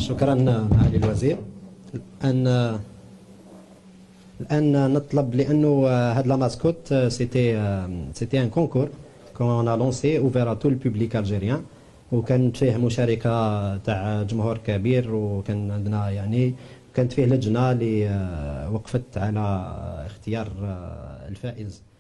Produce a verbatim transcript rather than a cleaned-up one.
شكرا معالي الوزير. الان الان نطلب لانه هاد لا ماسكوت سيتي سيتي ان كونكور كون ا لونسي اوفير ا تو البوبليك الجيريان، وكانت فيه مشاركه تاع جمهور كبير، وكان عندنا يعني كانت فيه لجنه اللي وقفت على اختيار الفائز.